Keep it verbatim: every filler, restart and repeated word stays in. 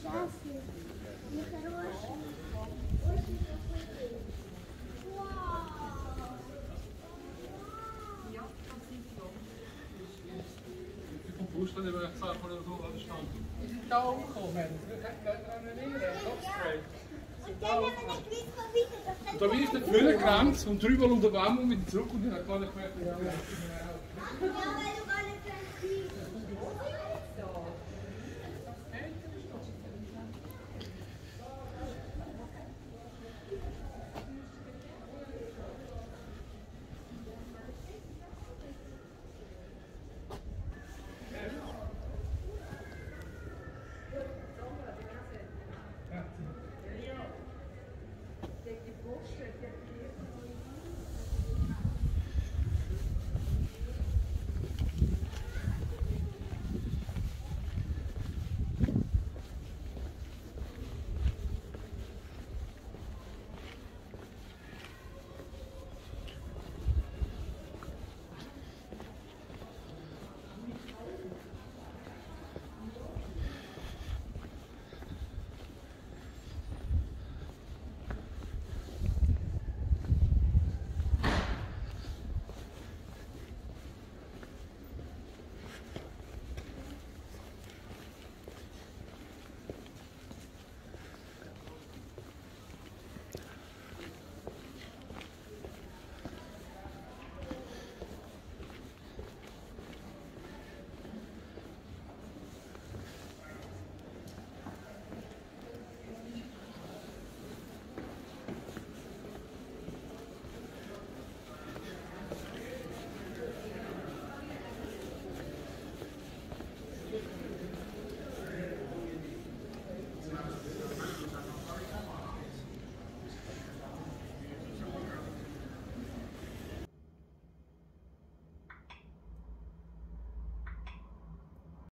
счастлив, нехороший. Очень плохой. Вау! Ich kann mir vorstellen, wenn ich sage, oder so, was stand. Wir sind da umgekommen. Wir können daran erinnern. Topspray. Und dann haben wir nicht gewusst, wo weiter. Und da bin ich dann vorne gerannt und drüber unter Warm und wieder zurück und ich habe gar nicht mehr. Ja, weil